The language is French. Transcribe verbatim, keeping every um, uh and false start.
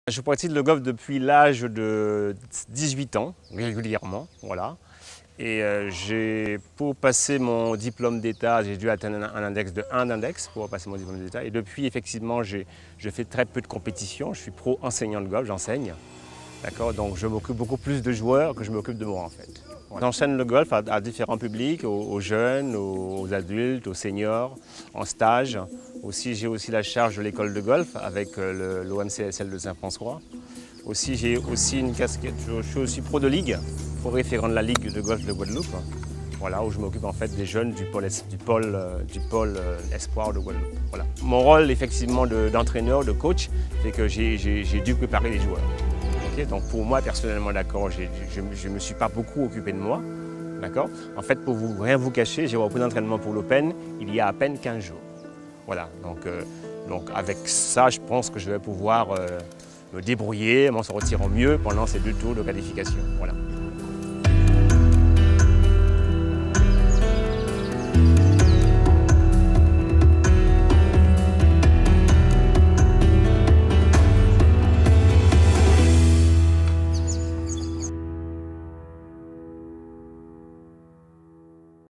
Je pratique le golf depuis l'âge de dix-huit ans, régulièrement, voilà. Et euh, j'ai, pour passer mon diplôme d'État, j'ai dû atteindre un index de un index pour passer mon diplôme d'État. Et depuis, effectivement, je fais très peu de compétition. Je suis pro enseignant de golf, j'enseigne. D'accord, donc je m'occupe beaucoup plus de joueurs que je m'occupe de moi en fait. J'enchaîne le golf à, à différents publics, aux, aux jeunes, aux, aux adultes, aux seniors, en stage. Aussi, j'ai aussi la charge de l'école de golf avec l'O M C S L de Saint-François. Aussi, j'ai aussi une casquette, je, je suis aussi pro de ligue, pro référent de la Ligue de golf de Guadeloupe. Voilà, où je m'occupe en fait des jeunes du pôle, du pôle, du pôle espoir de Guadeloupe. Voilà. Mon rôle effectivement d'entraîneur, de, de coach, c'est que j'ai dû préparer les joueurs. Okay, donc pour moi personnellement, d'accord, je ne me suis pas beaucoup occupé de moi. D'accord. En fait, pour vous, rien vous cacher, j'ai repris l'entraînement pour l'Open il y a à peine quinze jours. Voilà, donc, euh, donc avec ça, je pense que je vais pouvoir euh, me débrouiller, m'en sortir en mieux pendant ces deux tours de qualification. Voilà.